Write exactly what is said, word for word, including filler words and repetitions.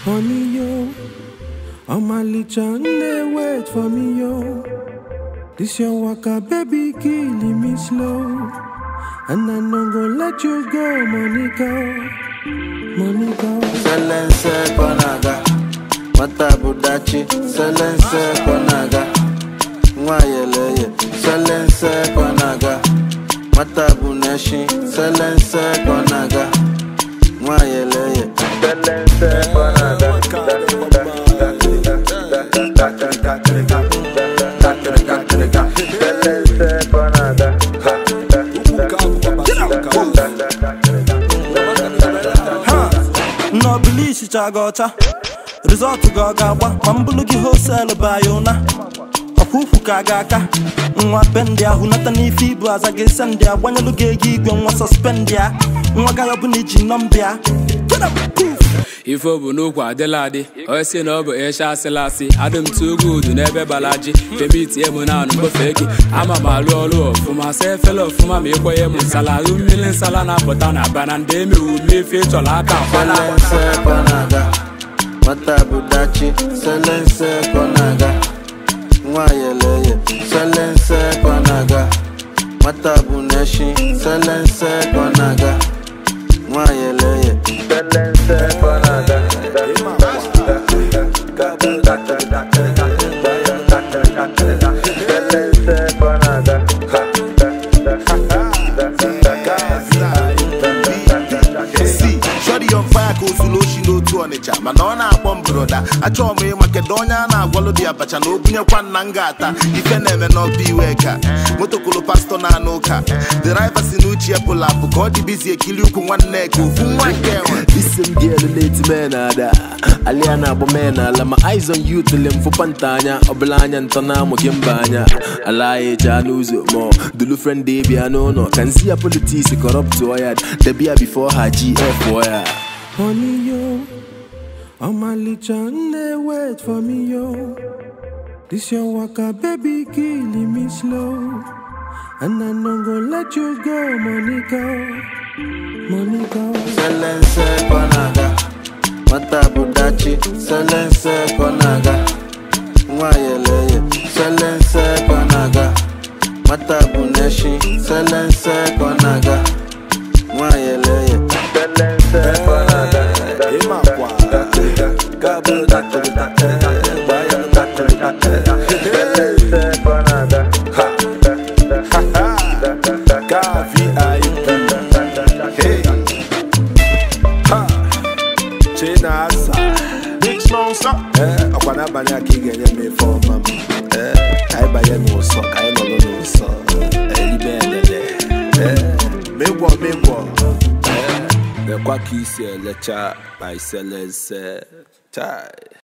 Honey, yo, all my little they wait for me, yo. This your waka, baby, killing me slow. And I no go let you go, Monica, Monica. Silence, konaga, mata budachi. Silence, konaga, mwayeleye. Silence, konaga, mata buneshi. Silence, konaga, mwayeleye. Silence, konaga. No believe she chagota. Resort to Gagawa, Mambulugi wholesale by Yona. A poofu kagaka. Mwa pendia, who not any feeble as I guess and there. When you look at you, one was suspendia. Mwagaya Buniji Numbia. Get up, poof. If you know what the laddie, or say no, but Esha Selassie, Adam too good, never balaji, Pemit Yemunan, Bofeki, I'm a malolo for myself, fellow for my Mekoyam, Salalu, Million Salana, Botana, Banandemi, who may fit to Laka, Silence, konaga, mata budachi. Silence, konaga, mwayeleye. Silence, konaga, mata buneshi. Silence, konaga, mwayeleye. Silence, konaga. See, shorty on fire, cause you know she know two on the chat. Man, on a bomb brother. I told me, Macedonia, and I follow the apache. No, open your one nangata. If you never know, be weka. Motokolo pastor na noka. The rivals in Uchi pull up. God, the busy kill you with one neck. Listen, dear, the late man, Aliana Bomena, la my eyes on you till them for Pantania, Oblanya and Tonamo Gimbanya. Alai Januzo more. The new friend Davy, I know no. Can see a politician corrupt to Oyad. The beer before her G F wire. Honey, yo, all my little they wait for me, yo. This your waka, baby, killing me slow. And I no go let you go, Monica, Monica. Silence, konaga, mata budachi. Silence, konaga, mwayeleye. Silence, konaga, mata buneshi. Silence, konaga, mwayeleye. Silence, konaga. Big small sock. Eh, I want to buy a key and me for mum. Eh, I buy a no sock. I know no sock. Any band there. Me one, me one. Eh, the quacky say, let's chat by sellers. Tie.